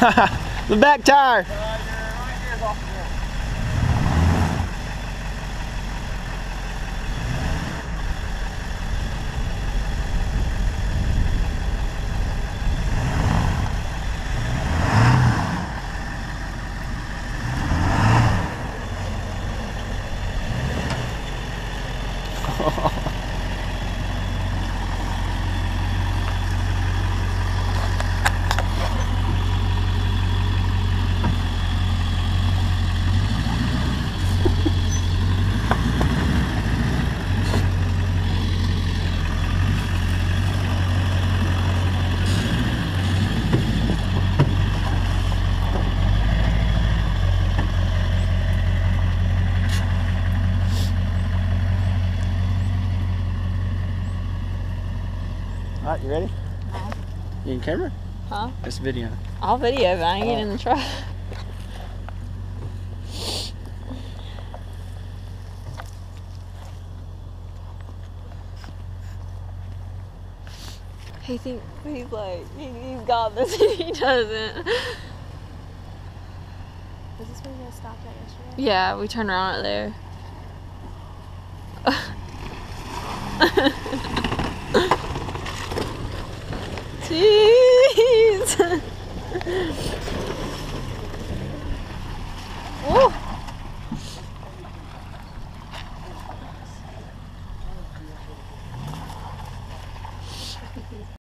The back tire. Alright, you ready? You in camera? Huh? It's video. I'll video, but I ain't getting in the truck. He thinks he's like, he's got this and he doesn't. Is this where you guys stopped at yesterday? Yeah, we turned around right there. Jeez! Oh!